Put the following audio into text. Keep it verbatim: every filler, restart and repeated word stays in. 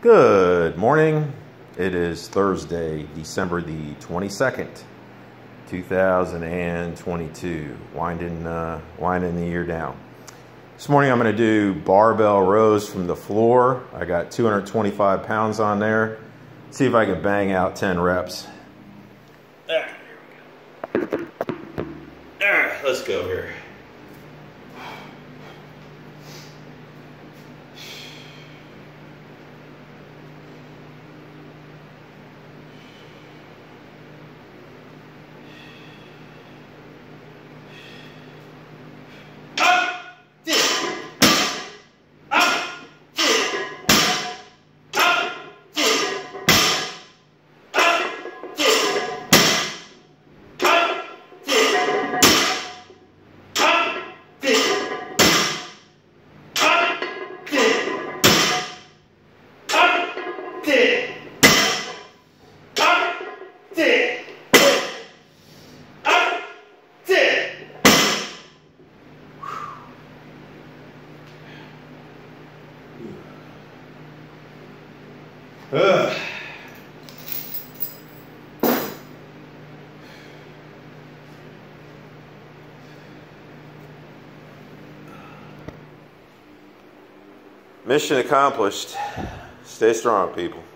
Good morning. It is Thursday, December the twenty-second, two thousand twenty-two. Winding, uh, winding the year down. This morning I'm going to do barbell rows from the floor. I got two hundred twenty-five pounds on there. See if I can bang out ten reps. There, here we go. All right, let's go here. Ugh. Mission accomplished. Stay strong, people.